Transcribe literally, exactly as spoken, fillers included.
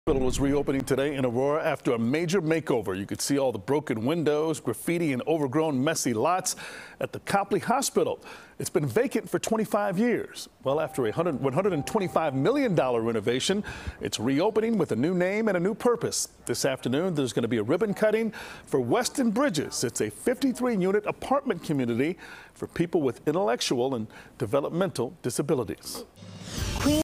Hospital was reopening today in Aurora after a major makeover. You could see all the broken windows, graffiti, and overgrown, messy lots at the Copley Hospital. It's been vacant for twenty-five years. Well, after a one hundred twenty-five million dollar renovation, it's reopening with a new name and a new purpose. This afternoon, there's going to be a ribbon cutting for Weston Bridges. It's a fifty-three unit apartment community for people with intellectual and developmental disabilities.